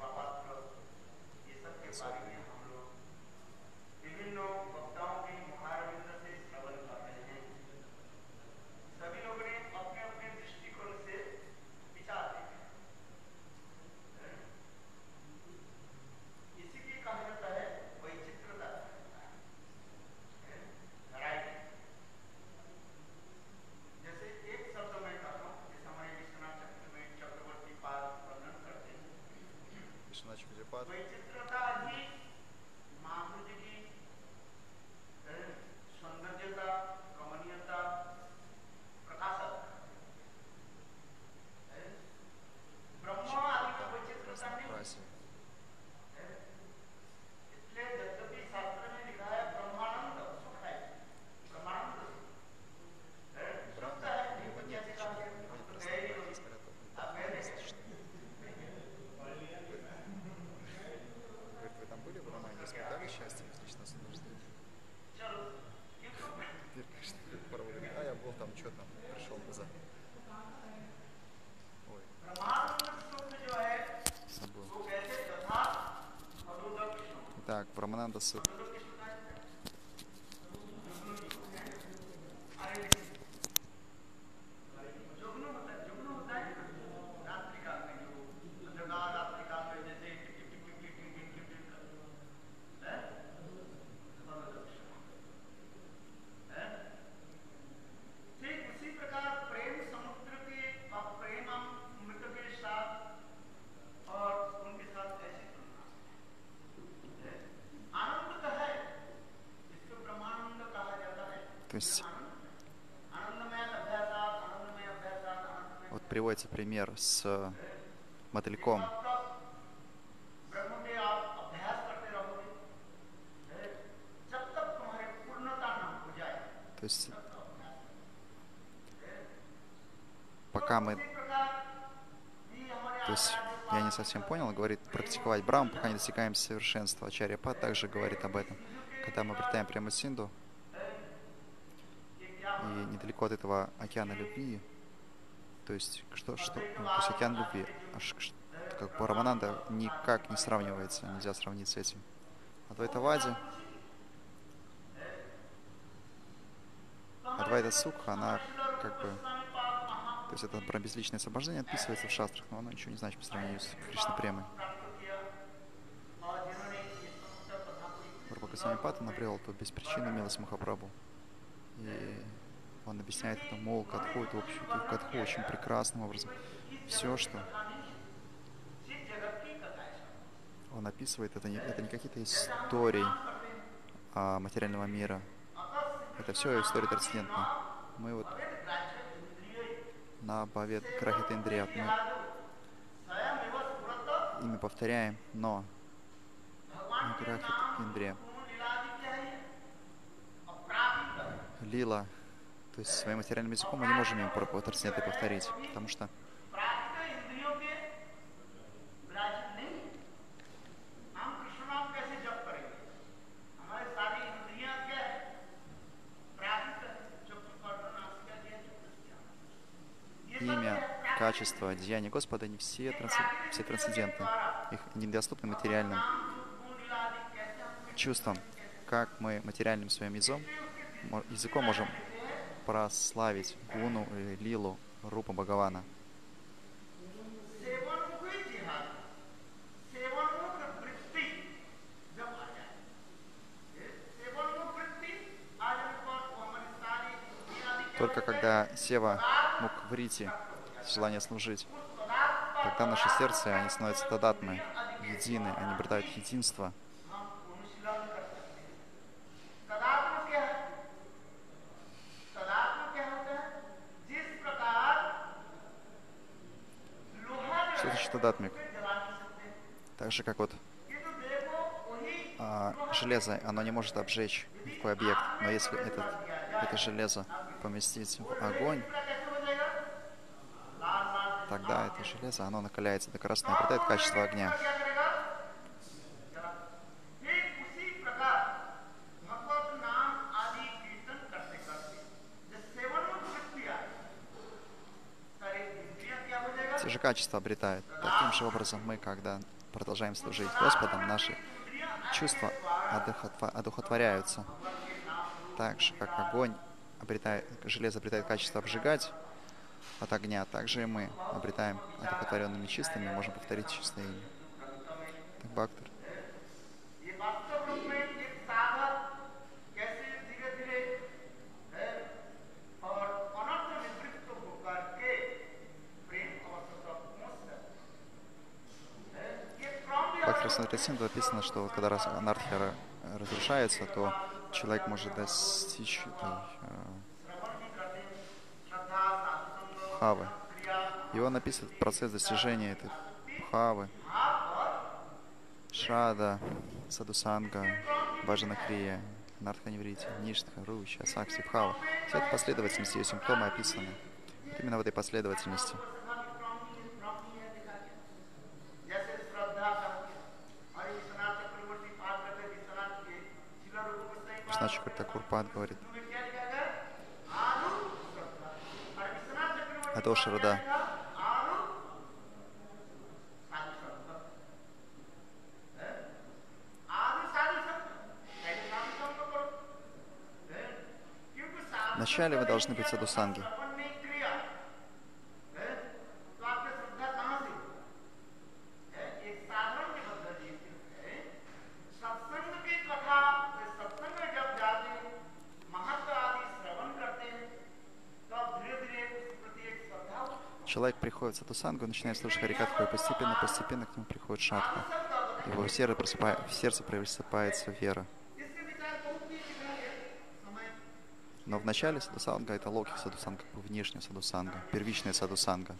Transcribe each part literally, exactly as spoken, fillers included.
особенно. Вишна Чакраварти. Читрата разнообразие. Брахма, у него нет ничего, у него нет разнообразия. Здесь говорят, Брахма различный. Говорит, вы там были в Романе, испытали счастье в личном наслаждении? Теперь, конечно, пора говорит, а я был там, что там, пришел назад. Ой. Забыл. Так, Брамананда Суд. То есть вот приводится пример с мотыльком. То есть пока мы... То есть я не совсем понял, говорит, практиковать Брахму, пока не достигаем совершенства. Ачарья Пад также говорит об этом. Когда мы обретаем прямо Синду, и недалеко от этого океана любви, то есть что, что, ну, то есть океан любви, аж, как бы Рамананда никак не сравнивается, нельзя сравнить с этим. Адвайтавади, Адвайта Сукха, она как бы, то есть это про безличное освобождение описывается в шастрах, но оно ничего не значит по сравнению с Кришна Премой. Рупа Пата набрел эту беспричинную милость Махапрабху. И он объясняет это, мол, Катху, это, общем, Катху очень прекрасным образом. Все, что он описывает, это не, это не какие-то истории а, материального мира. Это все история трансцендентная. Мы вот на Бхавет Крахита Индрият мы ими повторяем, но не Крахит Индрият. Лила, то есть своим материальным языком мы не можем им трансцендентно повторить, потому что имя, качество, деяния Господа, они все, транс... все трансцендентны. Их недоступны материальным чувствам. Как мы материальным своим языком, языком можем прославить Гуну или Лилу Рупа Бхагавана. Только когда Сева мог врити, желание служить, тогда наше сердце, они становятся тадатмы, едины, они обретают единство. Что значит тадатмик? Так же, как вот а, железо, оно не может обжечь никакой объект, но если этот, это железо поместить в огонь, тогда это железо, оно накаляется до красного и обретает качество огня. Те же качества обретают. Таким же образом мы, когда продолжаем служить Господом, наши чувства одухотворяются. Так же, как огонь обретает, железо обретает качество обжигать от огня, также и мы обретаем одухотворенными чистыми, можем повторить чистое имя. Так, Бхактар. Бхактар Санкиртан написано, что когда раз анархия разрушается, то человек может достичь этой э, бхавы. И он описывает процесс достижения этой бхавы, шрада, садусанга, баджана крия, нартха-неврити, ништха, руча, сакси, бхава. Вся эта последовательность, ее симптомы описаны. Вот именно в этой последовательности. Вишнав Чакраварти Пад говорит. Адо Шрада. Вначале вы должны быть садхусанги. Человек приходит в садхусангу, начинает слушать Харикатху, и постепенно, постепенно к нему приходит шадха. Его в сердце, просыпает, в сердце просыпается вера. Но в начале садхусанга это локхи садхусанга, как бы внешняя садхусанга, первичная садхусанга.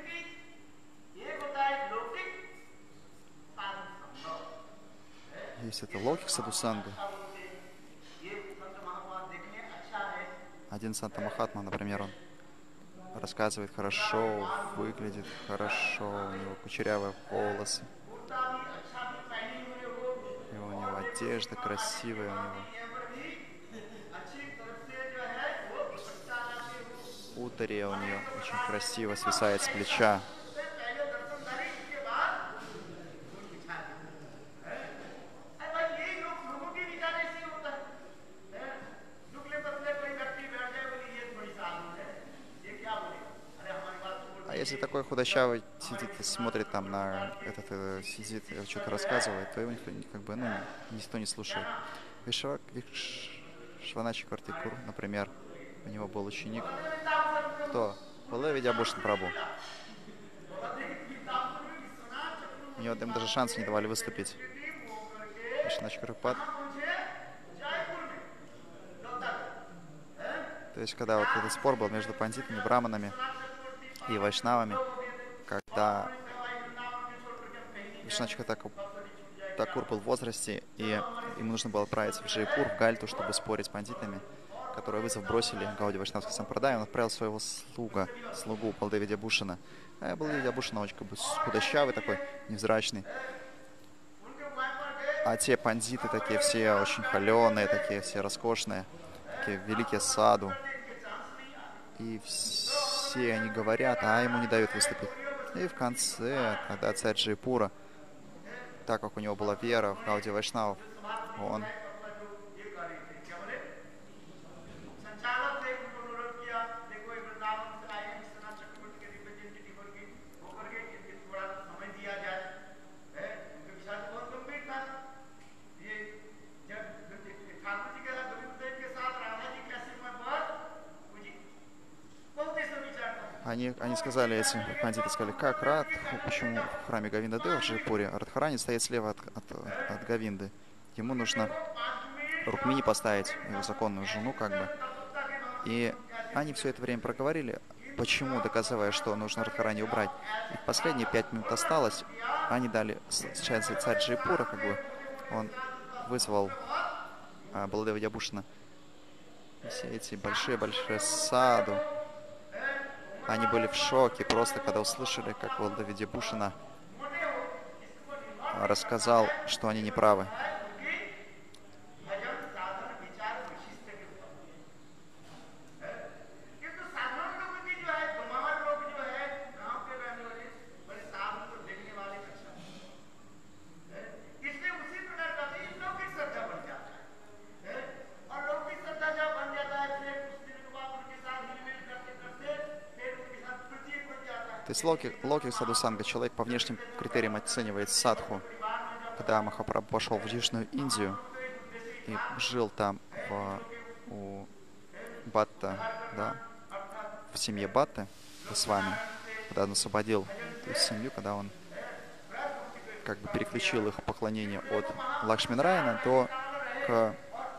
Есть это локхи садхусанга. Один Санта Махатма, например, он рассказывает хорошо, выглядит хорошо, у него кучерявые волосы, и у него одежда красивая, у него ударья у нее очень красиво свисает с плеча. А если такой худощавый сидит и смотрит там на этот, э, сидит, э, что-то рассказывает, то его никто, как бы, ну, никто не слушает. Вишванат Чакраварти, например, у него был ученик, кто? Балдева Видьябхушан Прабху. У него даже шанса не давали выступить. Вишванат Чакраварти. То есть, когда вот этот спор был между пандитами, браманами и вайшнавами, когда Вишванат Чакраварти Такур был в возрасте, и ему нужно было отправиться в Джайпур, в Гальту, чтобы спорить с пандитами, которые вызов бросили Гауди Вайшнавской Сампрадай. Он отправил своего слуга, слугу Балдева Видьябхушана. А Балдева Видьябхушана очень как бы худощавый такой, невзрачный. А те пандиты такие все очень холеные, такие все роскошные, такие великие саду. И все они говорят, а ему не дают выступить. И в конце, когда царь Джайпура, так как у него была вера в Гауди Вайшнавов, он Они, они сказали, эти бандиты сказали, как Рад, почему в храме Говинда Дева в Джайпуре Радхарани стоит слева от, от, от Говинды. Ему нужно Рукмини поставить, его законную жену, как бы. И они все это время проговорили, почему, доказывая, что нужно Радхарани убрать. И последние пять минут осталось, они дали, сейчас царь Джайпура, как бы, он вызвал а, Балдева Видьябхушана. И все эти большие-большие саду, они были в шоке просто, когда услышали, как Балдева Видьябхушана рассказал, что они не правы. есть локи, локи садхусанга, человек по внешним критериям оценивает садху. Когда Махапрабху пошел в Южную Индию и жил там в, у Батта, да, в семье Батты с вами, когда он освободил то есть семью, когда он как бы переключил их поклонение от Лакшминараяна до к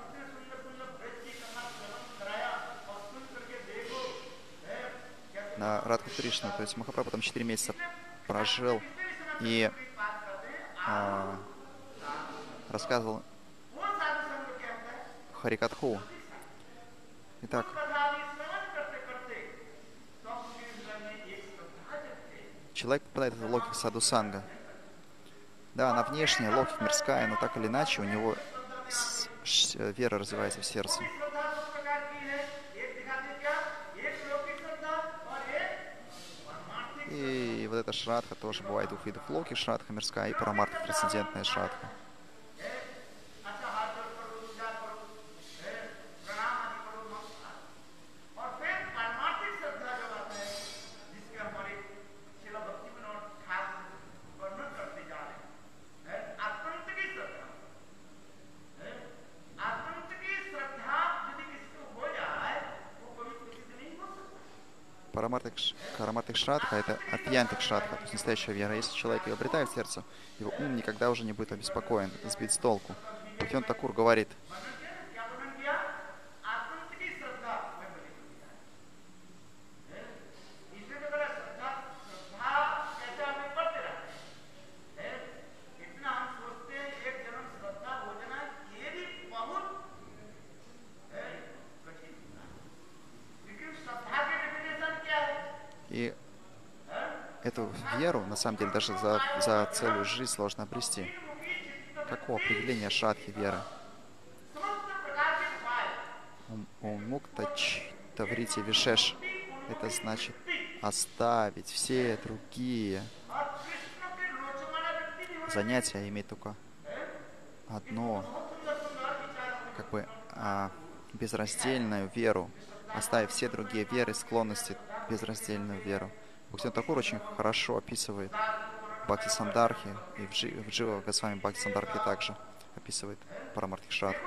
на Радху Кришну. То есть Махапрабху там четыре месяца прожил и а, рассказывал Харикатху. Итак, человек попадает в логику садхусанга. Да, она внешняя, логика мирская, но так или иначе у него с, ш, вера развивается в сердце. И вот эта шрадха тоже бывает двух видов. Локи шрадха мирская и парамартха трансцендентная шрадха. Парамартик шрадха — это атьянтик шрадха, то есть настоящая вера. Если человек ее обретает в сердце, его ум никогда уже не будет обеспокоен, сбит с толку. Бхактивинода Такур говорит: и эту веру, на самом деле, даже за, за целую жизнь сложно обрести. Какое определение шрадхи веры? Умуктач таврити вишеш. Это значит оставить все другие занятия, иметь только одно, как бы а, безраздельную веру, оставив все другие веры, склонности, безраздельную веру. Бхактивинода Такур очень хорошо описывает Бхакти Сандархи, и в, Джи, в Джива Госвами Бхакти Сандархи также описывает Парамартик шрадху.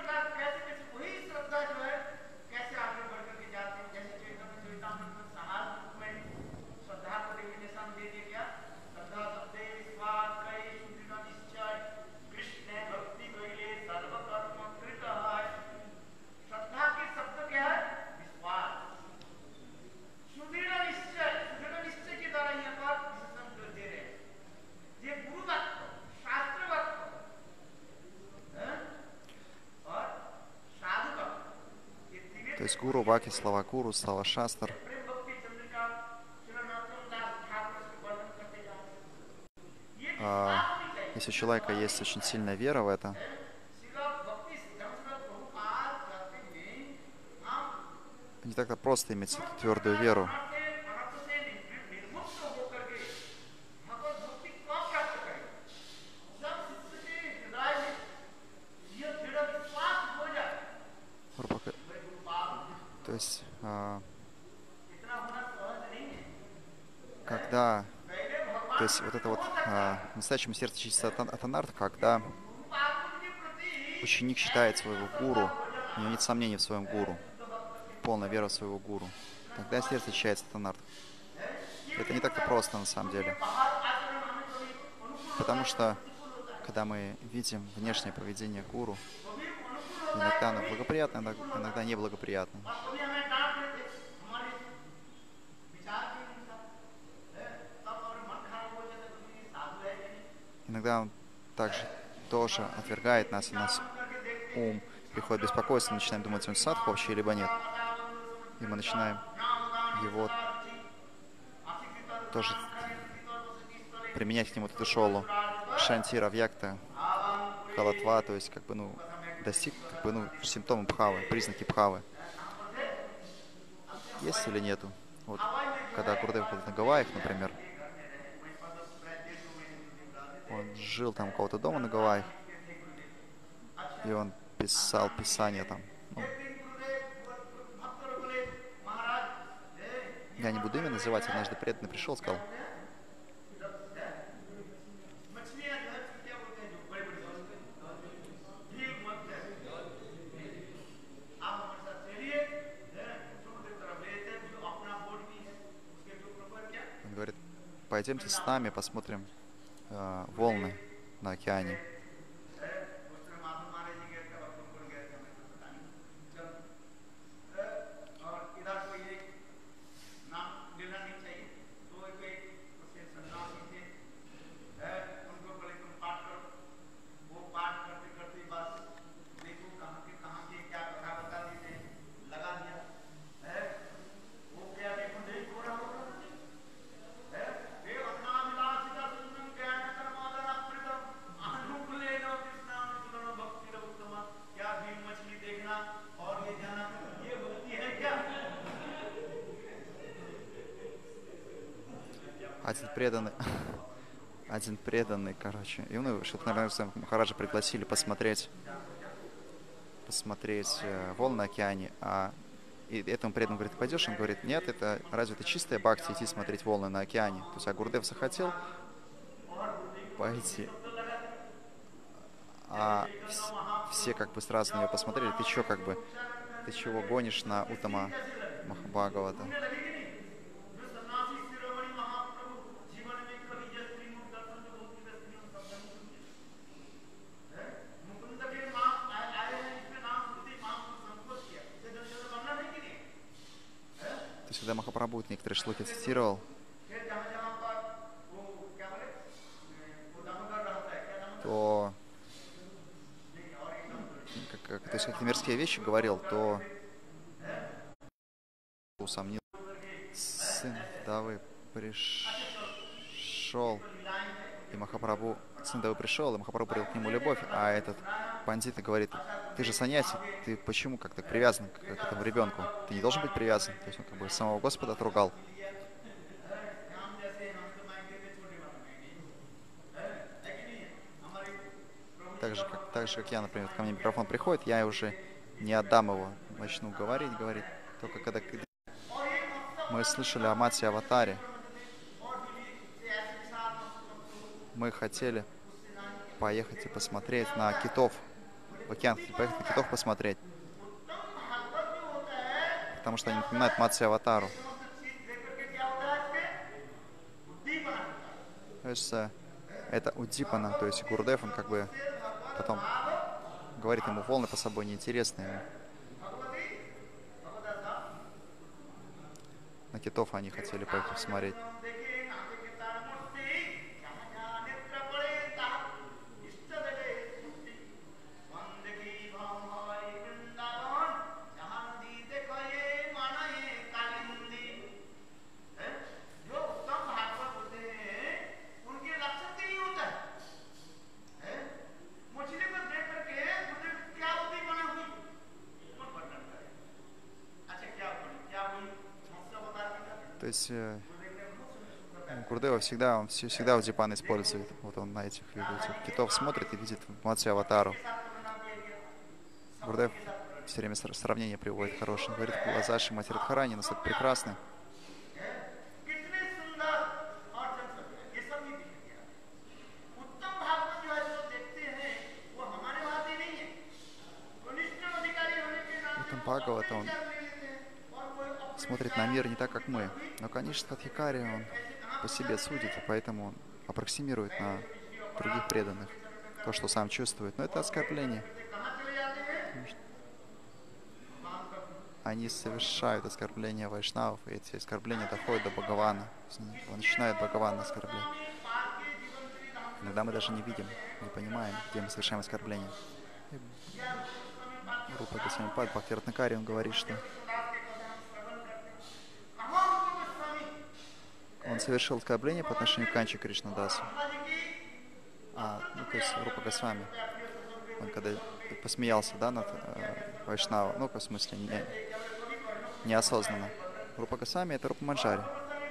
То есть гуру, бхакти, слова гуру, слова шастр. А, если у человека есть очень сильная вера в это, не так-то просто иметь эту твердую веру. То есть, а, когда, то есть вот это вот а, настоящему сердце чистится от анарт, когда ученик считает своего гуру, у него нет сомнений в своем гуру, полная вера в своего гуру, тогда сердце очищается от анарт. Это не так-то просто на самом деле, потому что когда мы видим внешнее поведение гуру, иногда оно благоприятно, иногда неблагоприятно. Иногда он также тоже отвергает нас, и нас ум приходит беспокойство, мы начинаем думать, он садху вообще, либо нет. И мы начинаем его тоже применять к нему эту шолу. Шантира, вьякта, халатва, то есть как бы, ну, достиг, как бы, ну, симптомы бхавы, признаки бхавы. Есть или нету? Вот, когда Гурудев был на Гавайях, например, он жил там у кого-то дома на Гавайях, и он писал писания там. Ну, я не буду имя называть, однажды преданный пришел, сказал: он говорит, пойдемте с нами посмотрим э, волны на океане. Один преданный, один преданный, короче. И ну, что-то, наверное, Махараджа пригласили посмотреть, посмотреть э, волны на океане. А и этому преданному говорит: пойдешь? Он говорит: нет, это разве это чистая бхакти идти смотреть волны на океане? То есть, а Гурудев захотел пойти. А вс- все как бы сразу на нее посмотрели: ты чё, как бы, ты чего гонишь на Уттама Махабхагавата? То есть, когда Махапрабху некоторые шлоки цитировал, то, как, как- то есть, какие-то мирские вещи говорил, то усомнил. Сын Давы пришел, и Махапрабху, сын Давы пришел, и Махапрабху привел к нему любовь, а этот пандит говорит: ты же саньяси, ты почему как так привязан к, к этому ребенку? Ты не должен быть привязан. То есть он как бы самого Господа отругал. Так же, как, так же, как я, например, ко мне микрофон приходит, я уже не отдам его, начну говорить, говорить. Только когда мы слышали о Матсе Аватаре, мы хотели поехать и посмотреть на китов, в океан, хотели поехать на китов посмотреть, потому что они напоминают Матсе Аватару. То есть э, это Удипана, то есть Гурудев, он как бы потом говорит ему: волны по собой неинтересные. На китов они хотели поехать посмотреть. То есть э, Гурудева всегда, он все- всегда Удипан использует. Вот он на этих, этих китов смотрит и видит Матсу Аватару. Гурудев все время сра- сравнение приводит хорошее. Он говорит: глаза Шримати Радхарани настолько прекрасны. Уттам Бхагавата, он смотрит на мир не так, как мы. Но, конечно, Адхикари, он по себе судит, и поэтому он аппроксимирует на других преданных то, что сам чувствует. Но это оскорбление. Они совершают оскорбления вайшнавов, и эти оскорбления доходят до Бхагавана. Он начинает Бхагавана оскорблять. Иногда мы даже не видим, не понимаем, где мы совершаем оскорбления. Рупа Госвамипад Бхакти Ратнакари, он говорит, что он совершил оскорбление по отношению к Канчи Кришнадасу. А, ну, то есть Рупа Госвами, он когда посмеялся, да, над э, Вайшнава, ну, в смысле, не, неосознанно. Рупа Госвами — это Рупа Манджари.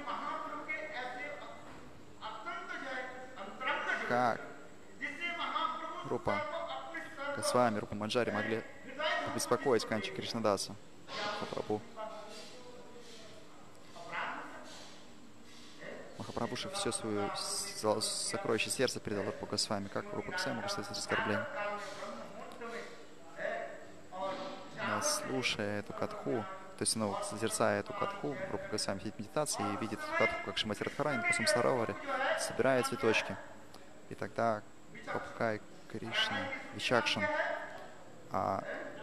Как Рупа Госвами, Рупа Манджари могли побеспокоить Канчи Кришнадаса, Махапрабху? Махапрабху все свое сокровище сердца передал Рупа Госвами. Как Рупа Госвами мог оставить оскорбление? Но слушая эту катху, то есть, ну, созерцая эту катху, Рупа Госвами сидит в медитации и видит эту катху, как Шримати Радхарани на Самсароваре собирает цветочки. И тогда попугай Кришна, Вичакшан, а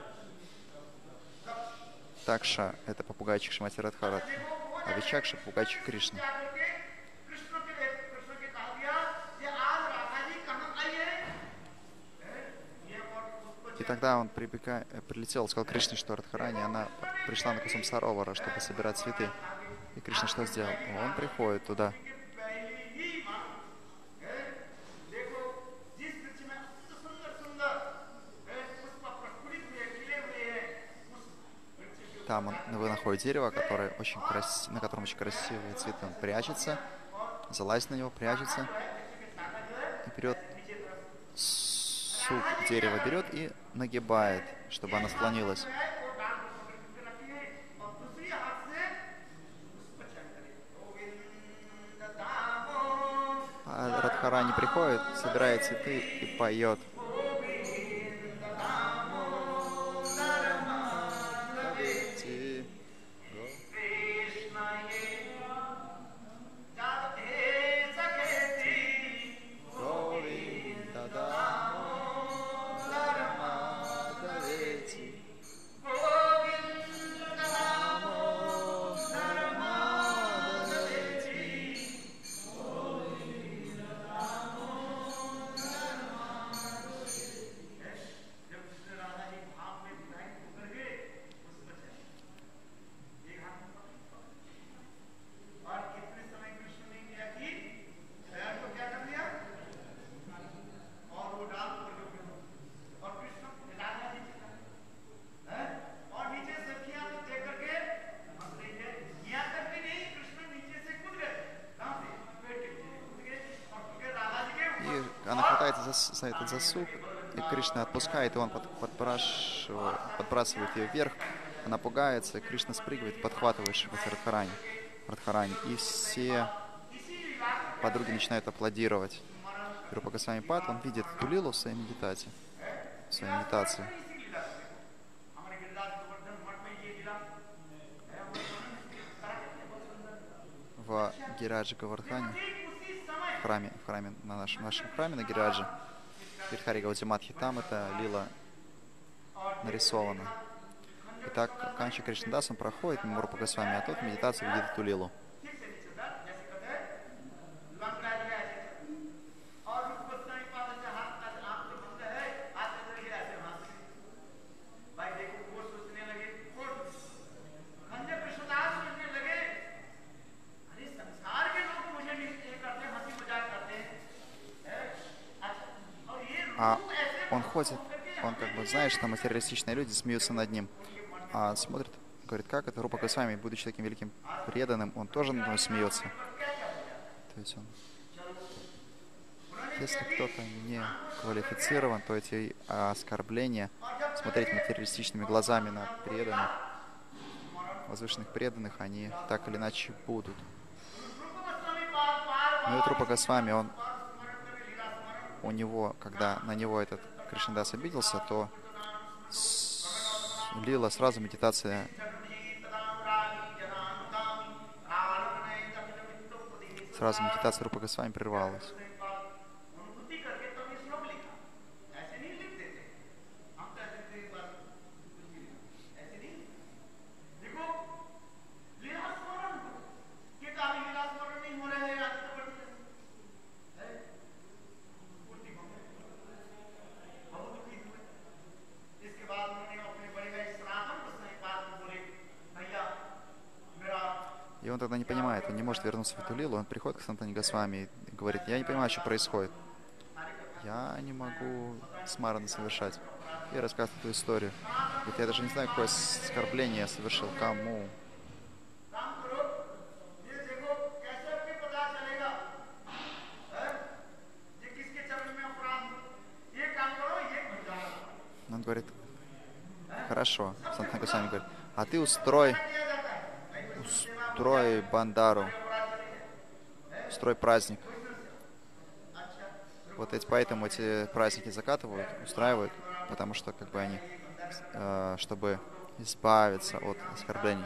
Такша — это попугайчик Шримати Радхарани, а Вичакша — попугайчик Кришны. И тогда он прибега... прилетел, сказал Кришне, что Радхарани, она пришла на Кусам Саровара, чтобы собирать цветы. И Кришна что сделал? Он приходит туда. Там он, вы находите дерево, которое очень крас... на котором очень красивые цветы. Он прячется, залазит на него, прячется. И берет сук дерева, берет и нагибает, чтобы она склонилась. А Радхарани приходит, собирает цветы и поет. Она хватается за, за этот засук, и Кришна отпускает, и он под, подбрасывает, подбрасывает ее вверх. Она пугается, и Кришна спрыгивает, подхватывает Шримати Радхарани, Радхарани. И все подруги начинают аплодировать. Рупа Госвами Пад, он видит эту лилу в своей медитации. В своей медитации. В Гираджи Говардхане, в храме, в храме, на нашем, нашем храме на Гирадже, Гирдхари Гаудиматхи, там эта лила нарисована. Итак, Канча Кришнадас, он проходит мимо Рупа Госвами, а тот в медитации видит эту лилу. А он ходит, он как бы знает, что материалистичные люди смеются над ним. А смотрит, говорит, как это Рупа Госвами, будучи таким великим преданным, он тоже над мной смеется. То есть он... Если кто-то не квалифицирован, то эти оскорбления, смотреть материалистичными глазами на преданных, возвышенных преданных, они так или иначе будут. Но и Рупа Госвами, он у него, когда на него этот Кришнадас обиделся, то с... лила сразу медитация сразу медитация Рупа Госвами прервалась. И он тогда не понимает, он не может вернуться в эту лилу, он приходит к Санатане Госвами и говорит, я не понимаю, что происходит. Я не могу смараны совершать. И рассказывает эту историю. Говорит, я даже не знаю, какое оскорбление я совершил, кому. Он говорит, хорошо. Санатана Госвами говорит, а ты устрой, устрой бандару, устрой праздник. Вот эти, поэтому эти праздники закатывают, устраивают, потому что как бы они, э, чтобы избавиться от оскорблений.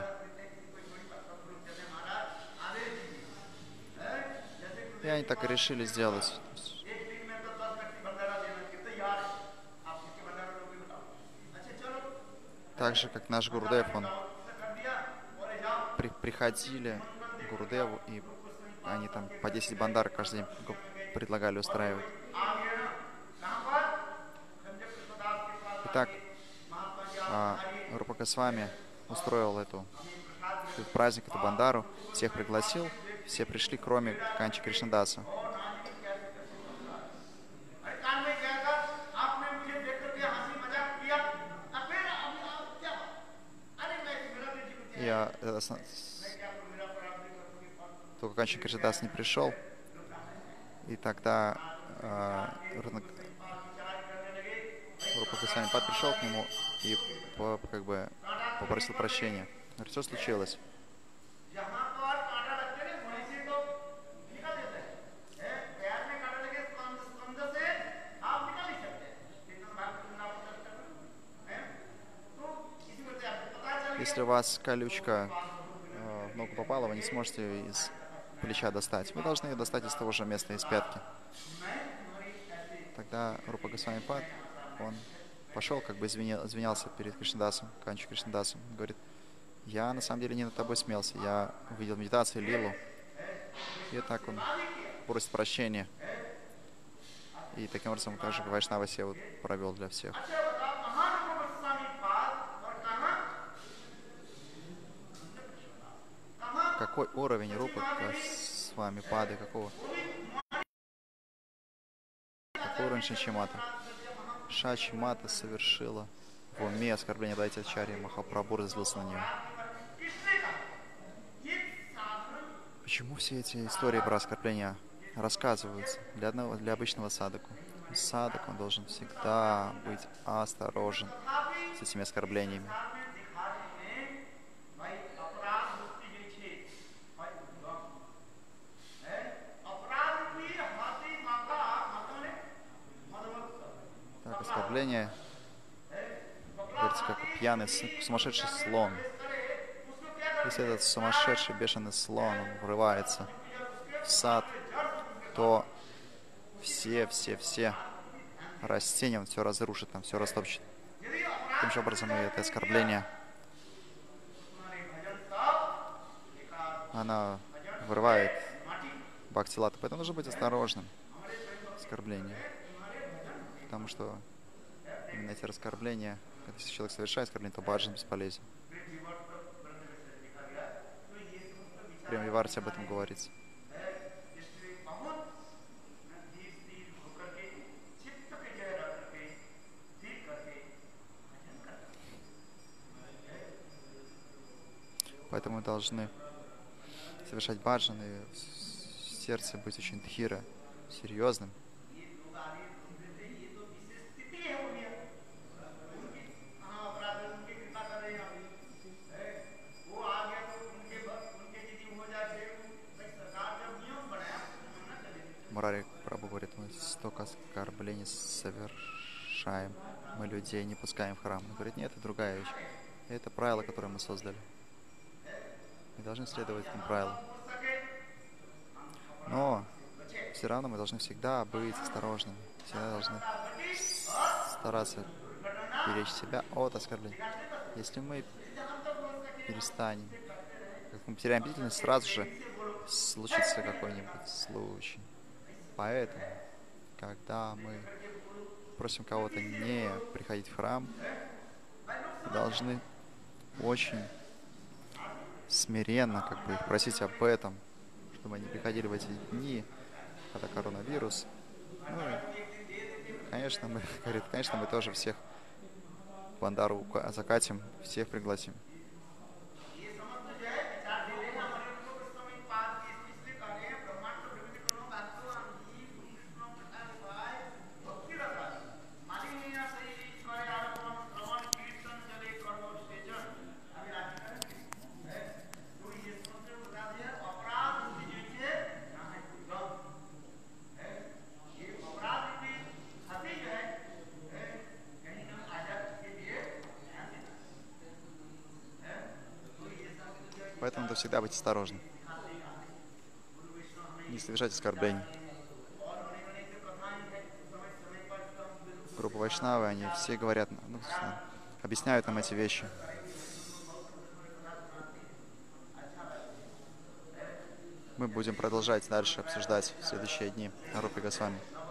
И они так и решили сделать. Так же, как наш Гурудев, он при, приходили к Гурудеву, и они там по десять бандар каждый день предлагали устраивать. Итак, а, Рупа Госвами устроил эту, этот праздник, эту бандару, всех пригласил, все пришли, кроме Канчи Кришнадаса. Я э, с- только Канчи Кришнадас не пришел, и тогда э, Рупа Госвами Пад пришел к нему и по- как бы попросил прощения. Говорит, что случилось? Если у вас колючка э, в ногу попала, вы не сможете ее из плеча достать. Вы должны ее достать из того же места, из пятки. Тогда Рупа Госвами Пад, он пошел, как бы извиня- извинялся перед Кришнадасом, Канчи Кришнадасом. Говорит, я на самом деле не над тобой смелся. Я увидел медитацию, лилу. И так он просит прощения. И таким образом также Вайшнава Севу провел для всех. Какой уровень Рупы с вами Пады? Какого? Какой уровень Шачимата? Шачимата совершила в уме оскорбление Дайтачарьи. Махапрабху разлился на нее. Почему все эти истории про оскорбления рассказываются для, одного, для обычного садаку? Садак, он должен всегда быть осторожен с этими оскорблениями. Так, оскорбление, говорится, как пьяный, сумасшедший слон. Если этот сумасшедший, бешеный слон, он врывается в сад, то все, все, все растения он все разрушит, там все растопчет. Таким же образом и это оскорбление, она вырывает бхактилата. Поэтому нужно быть осторожным с оскорблением. Потому что именно эти оскорбления, когда человек совершает оскорбление, то баджан бесполезен. Прямо в Виварте об этом говорится. Поэтому мы должны совершать баджан и в сердце быть очень дхира, серьезным. Мурари Прабху говорит, мы столько оскорблений совершаем, мы людей не пускаем в храм. Он говорит, нет, это другая вещь. Это правило, которое мы создали. Мы должны следовать этим правилам. Но все равно мы должны всегда быть осторожными. Всегда должны стараться беречь себя от оскорблений. Если мы перестанем, как мы потеряем бдительность, сразу же случится какой-нибудь случай. Поэтому, когда мы просим кого-то не приходить в храм, мы должны очень смиренно как бы их просить об этом, чтобы они приходили в эти дни, когда коронавирус. Ну и, конечно, мы, говорит, конечно, мы тоже всех в бандару закатим, всех пригласим. Поэтому надо всегда быть осторожным. Не совершать оскорблений. Группа Вайшнавы, они все говорят, ну, объясняют нам эти вещи. Мы будем продолжать дальше обсуждать в следующие дни о Рупе Госвами.